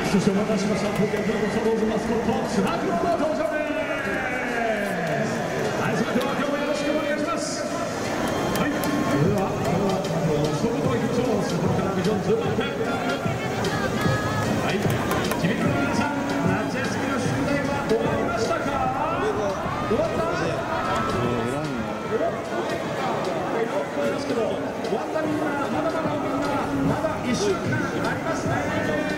そしてお待たせしました。東京ブラゴンスワローズマスコットつば九郎の登場です。はい、それでは今日もよろしくお願いします。はい、それでは一言いきましょう。そこからビジョンズームアップ。はい、ちびっこの皆さん、夏休みの宿題は終わりましたか？終わった？ですけど、終わったみんな、まだまだみんな、まだ1週間ありますね。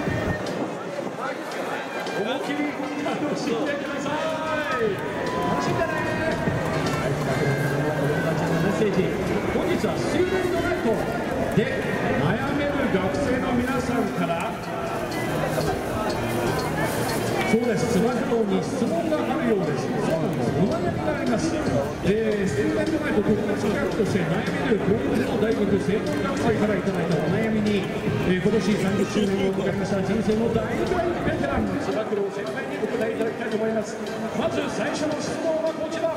思いっきり楽しんでください。楽しんでね。はい、子供たちのメッセージ。本日はスチューデントナイトで悩める学生の皆さんから、そうです、つば九郎に質問があるようです。そうなんです、お悩みがあります。スチューデントナイト国立学として悩める高校大学生徒学生からいただいたお悩みに、今年30周年を迎えました人生の大大ベテランつば九郎先輩にお答えいただきたいと思います。まず最初の質問はこちら。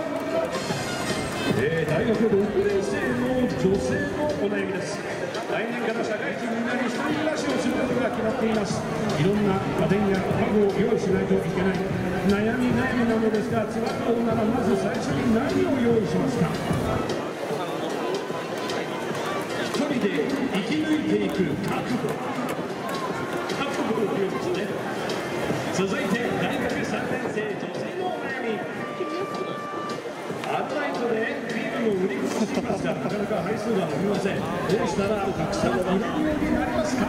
大学6年生の女性のお悩みです。来年から社会人になり一人暮らしをすることが決まっています。いろんな家電や家具を用意しないといけない悩みなのですが、つば九郎ならまず最初に何を用意しますか？一人で生き抜いていく覚悟を言うんですね。続いて大学3年生女性のお悩み。アルバイトでビールを売り込みしますが、なかなか配数が伸びません。どうしたらたくさん売れるようになりますか？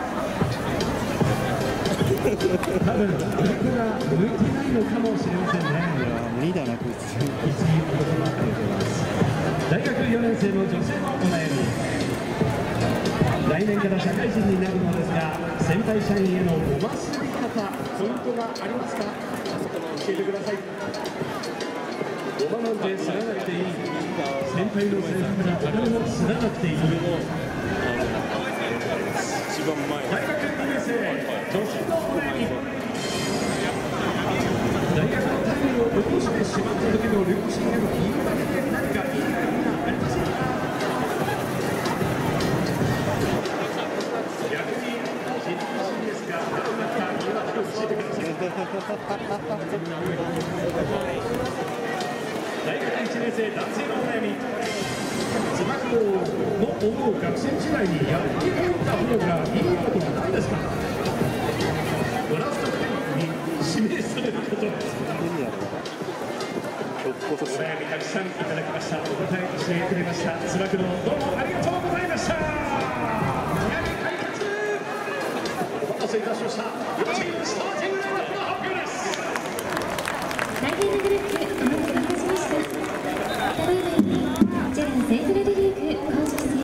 多分、これから向いてないのかもしれませんね。 無理だな、こいつ。 いつもお言葉ありがとうございます。大学4年生の女性のお悩み。来年から社会人になるのですが、先輩社員へのごますり方、ポイントがありますか？教えてください。ごまなんてすらなくていい。先輩のセリフから誰もすらなくていい。 一番前。 大学2年生、女子のお悩み。大学の単位を落としてしまった時の両親への言い訳で何か言い訳がありませんか？逆に厳しいですが、何か言い訳を教えてください。大学1年生男性のお悩み。つば九郎の思う学生時代にやっておいた方がいいことは何ですか？ドラフト会議に指名されることです。お悩みたくさんいただきました。お答えしてくれました。つば九郎、どうもありがとうございました。悩み解決。お待たせいたしました。両チームスターティングラインナップの発表です。 大変なグループお待ちいたしました。ただいまよりこちら聖トレビ